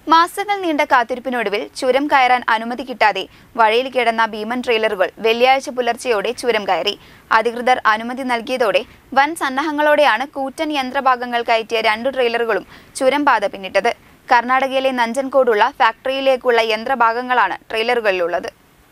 മാസങ്ങൾ നീണ്ട കാത്തിരിപ്പിനൊടുവിൽ ചുരം കയറാൻ അനുമതി കിട്ടാതെ വഴിയിൽ കിടന്ന ഭീമൻ ട്രെയിലറുകൾ വെള്ളിയാഴ്ച പുലർച്ചെയോടെ ചുരം കയറി. അധികൃതർ അനുമതി നൽകിയതോടെ വൻ സന്നാഹങ്ങളോടെയാണ് കൂറ്റൻ യന്ത്രഭാഗങ്ങൾ കയറ്റിയ 2 ട്രെയിലറുകളും ചുരം പാത പിന്നിട്ടത്. കർണാടകയിലെ നഞ്ചൻകോടുള്ള ഫാക്ടറിയിലേക്കുള്ള യന്ത്രഭാഗങ്ങളാണ് ട്രെയിലറുകളിലുള്ളത്.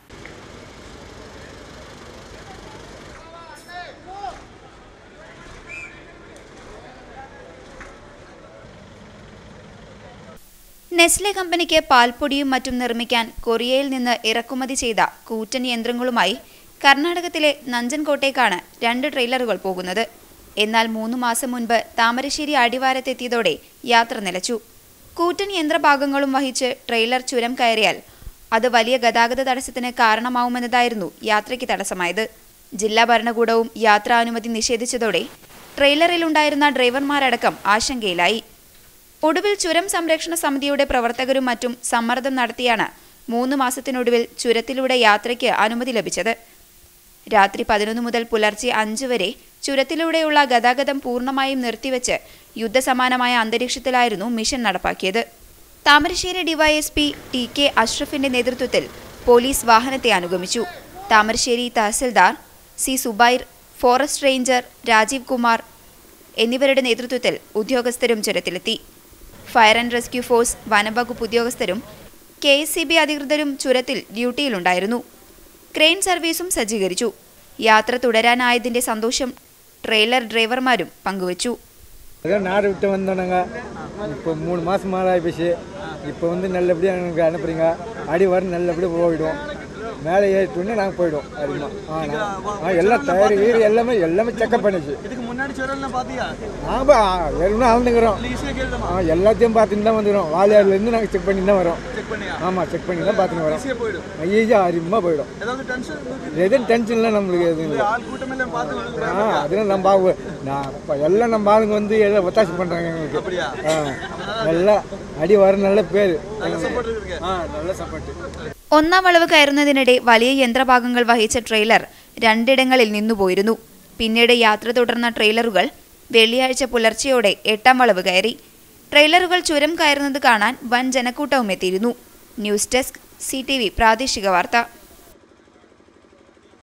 നെസ്ലെ കമ്പനിക്ക് പാൽപ്പൊടിയും മറ്റും നിർമ്മിക്കാൻ കൊറിയയിൽ നിന്ന് ഇറക്കുമതി ചെയ്ത കൂറ്റൻ യന്ത്രങ്ങളുമായി കർണാടകത്തിലെ നഞ്ചൻകോട്ടേക്കാണ് 2 ട്രെയിലറുകൾ പോകുന്നത്. എന്നാൽ 3 മാസം മുൻപ് താമരശ്ശേരി അടിവാരത്തെത്തിയതോടെ യാത്ര നിലച്ചു. കൂറ്റൻ യന്ത്രഭാഗങ്ങളും വഹിച്ച് ട്രെയിലർ ചുരം കയറിയാൽ അത് വലിയ ഗതാഗത തടസ്സത്തിന് കാരണമാവുമെന്നതായിരുന്നു യാത്രയ്ക്ക് തടസ്സമായത്. ജില്ലാ ഭരണകൂടവും യാത്രാനുമതി നിഷേധിച്ചതോടെ ട്രെയിലറിലുണ്ടായിരുന്ന ഡ്രൈവർമാരടക്കം ആശങ്കയിലായി. ഒടുവിൽ ചുരം സംരക്ഷണ സമിതിയുടെ പ്രവർത്തകരും മറ്റും സമ്മർദ്ദം നടത്തിയാണ് 3 മാസത്തിനൊടുവിൽ ചുരത്തിലൂടെ യാത്രയ്ക്ക് അനുമതി ലഭിച്ചത്. രാത്രി 11 മുതൽ പുലർച്ചെ 5 വരെ ചുരത്തിലൂടെയുള്ള ഗതാഗതം പൂർണ്ണമായും നിർത്തിവെച്ച് യുദ്ധസമാനമായ അന്തരീക്ഷത്തിലായിരുന്നു മിഷൻ നടപ്പാക്കിയത്. താമരശ്ശേരി ഡിവൈഎസ്പി TK അഷ്റഫിന്റെ നേതൃത്വത്തിൽ പോലീസ് വാഹനത്തെ അനുഗമിച്ചു. താമരശ്ശേരി തഹസിൽദാർ C Subair, forest ranger Rajeev Kumar എന്നിവരുടെ നേതൃത്വത്തിൽ ഉദ്യോഗസ്ഥരും ചുരത്തിലെത്തി. ഫയർ ആൻഡ് റെസ്ക്യൂ ഫോഴ്സ്, വനംവകുപ്പ് ഉദ്യോഗസ്ഥരും KSCB അധികൃതരും ചുരത്തിൽ ഡ്യൂട്ടിയിലുണ്ടായിരുന്നു. ക്രെയിൻ സർവീസും സജ്ജീകരിച്ചു. യാത്ര തുടരാനായതിന്റെ സന്തോഷം ട്രെയിലർ ഡ്രൈവർമാരും പങ്കുവച്ചു. நாடு விட்டு வந்தோனாங்க. இப்போ 3 மாதம் ஆகிப்போச்சு. இப்போ நல்லபடியாக எனக்கு அனுப்புறீங்க. அடி வர நல்லபடியாக போயிடும். மேலே ஏறிட்டோன்னே நாங்கள் போயிடுவோம். எல்லாம் தயாரி வீடு எல்லாமே செக்கப் பண்ணிச்சு. நாங்கள் ஏற்கனவே ஆழ்ந்துக்கிறோம். எல்லாத்தையும் பார்த்துட்டு தான் வந்துடும். வாலியார்லேருந்து நாங்கள் செக் பண்ணி தான் வரோம். ஆமாம், செக் பண்ணி தான் பார்த்துன்னு வரோம். ஈஸியாக அருமையாக போயிடும். எதுவும் டென்ஷன்லாம் நம்மளுக்கு எதுவும் இல்லை. அதெல்லாம் நம்ம எல்லாம் நம்ம ஆளுங்க வந்து எல்லாம் ஒத்தாசி பண்ணுறாங்க எங்களுக்கு. எல்லாம் അടി വര നല്ല പേര്. നല്ല സപ്പോർട്ട്. ഒന്നാം വളവ് കയറുന്നതിനിടെ വലിയ യന്ത്രഭാഗങ്ങൾ വഹിച്ച ട്രെയിലർ 2 ഇടങ്ങളിൽ നിന്നുപോയിരുന്നു. പിന്നീട് യാത്ര തുടർന്ന ട്രെയിലറുകൾ വെള്ളിയാഴ്ച പുലർച്ചെയോടെ 8ാം വളവ് കയറി. ട്രെയിലറുകൾ ചുരം കയറുന്നത് കാണാൻ വൻ ജനക്കൂട്ടവും എത്തിയിരുന്നു. ന്യൂസ് ഡെസ്ക് CTV പ്രാദേശിക വാർത്ത.